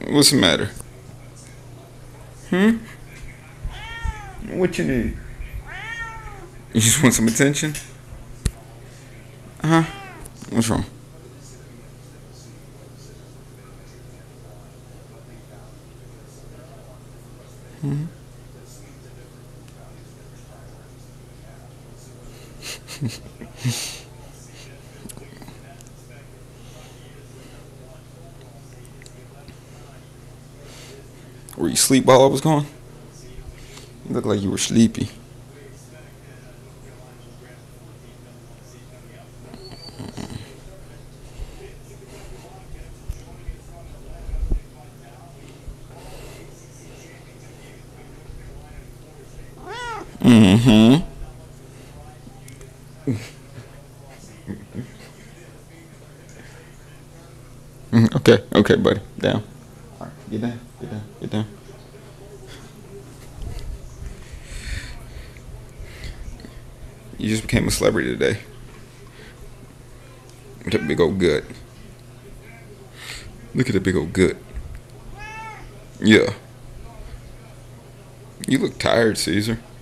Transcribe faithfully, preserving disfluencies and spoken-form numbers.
What's the matter? Hmm? What you need? You just want some attention? Uh huh. What's wrong? Hmm? Were you asleep while I was gone? You look like you were sleepy. Mm-hmm. Mhm. Okay, okay, buddy. Down. All right, get down, get down, get down. You just became a celebrity today. With a big old gut. Look at the big old gut. Yeah. You look tired, Caesar.